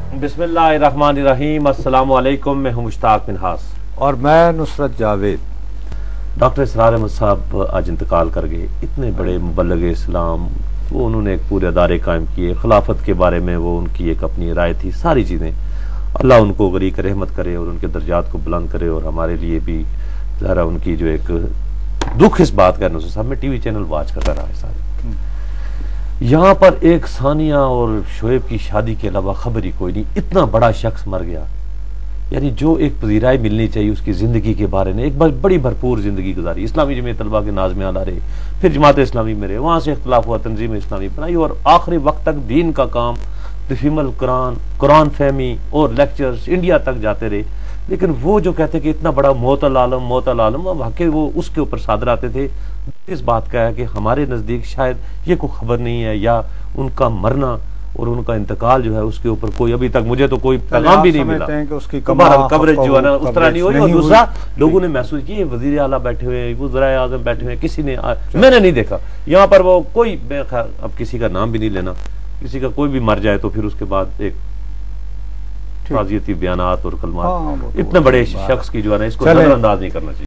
بسم اللہ الرحمن الرحیم، السلام علیکم، میں ہوں مشتاق منہاس اور میں نصرت جاوید۔ ڈاکٹر اسرار احمد صاحب آج انتقال کر گئے، اتنے بڑے مبلغ اسلام، وہ انہوں نے ایک پورے ادارے قائم کیے، خلافت کے بارے میں وہ ان کی ایک اپنی رائے تھی، ساری چیزیں۔ اللہ ان کو غریق رحمت کرے اور ان کے درجات کو بلند کرے، اور ہمارے لیے بھی ذرا ان کی جو ایک دکھ اس بات کا ہے، نصرت صاحب میں ٹی وی چینل واچ کرتا رہا ہے سارے، یہاں پر ایک ثانیہ اور شعیب کی شادی کے علاوہ خبر ہی کوئی نہیں، اتنا بڑا شخص مر گیا، یعنی جو ایک پذیرائی ملنی چاہیے اس کی زندگی کے بارے میں، ایک بڑی بھرپور زندگی گزاری، اسلامی جمعیت طلبہ کے ناظمین آ رہے، پھر جماعت اسلامی میں رہے، وہاں سے اختلاف ہوا، تنظیم اسلامی بنائی، اور آخری وقت تک دین کا کام، تفہیم القرآن، قرآن فہمی اور لیکچرز انڈیا تک جاتے رہے۔ لیکن وہ جو کہتے کہ اتنا بڑا معطل عالم، واقعی وہ اس کے اوپر صادر آتے تھے، اس بات کا ہے کہ ہمارے نزدیک شاید یہ کوئی خبر نہیں ہے، یا ان کا مرنا اور ان کا انتقال جو ہے اس کے اوپر کوئی ابھی تک مجھے تو کوئی پیغام بھی نہیں ملا، کوریج جو ہے نا اس طرح نہیں ہوئی۔ اور دوسرا لوگوں نے محسوس کیا وزیر اعلیٰ بیٹھے ہوئے، وزرائے اعظم بیٹھے ہوئے، کسی نے، میں نے نہیں دیکھا یہاں پر وہ کوئی، خیر اب کسی کا نام بھی نہیں لینا، کسی کا کوئی بھی مر جائے تو پھر اس کے بعد ایک تعزیتی بیانات اور کلمات، اتنے بڑے شخص کی جو ہے نا اس کو نظر انداز نہیں کرنا چاہیے۔